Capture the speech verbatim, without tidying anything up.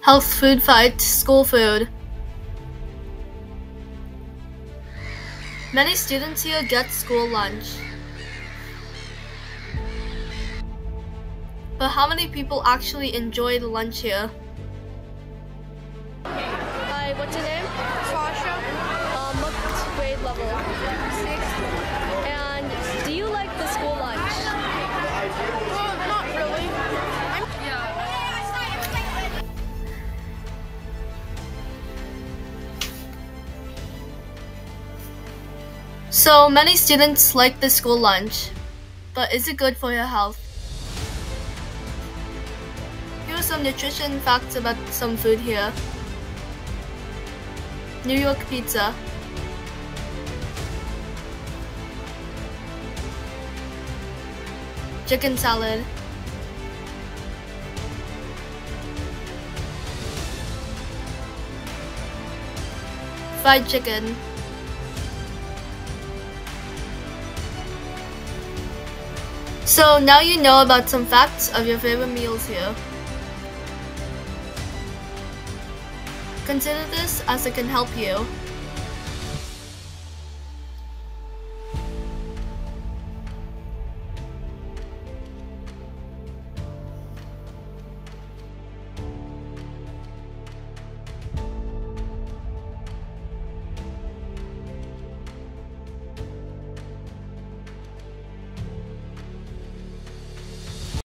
Health food fight, school food. Many students here get school lunch. But how many people actually enjoy the lunch here? Hi, what's your name? Sasha. Um, what grade level? Sixth. And do you like the school lunch? Well, not really. I'm yeah. So many students like the school lunch, but is it good for your health? Here are some nutrition facts about some food here. New York pizza. Chicken salad. Fried chicken. So now you know about some facts of your favorite meals here. Consider this as it can help you.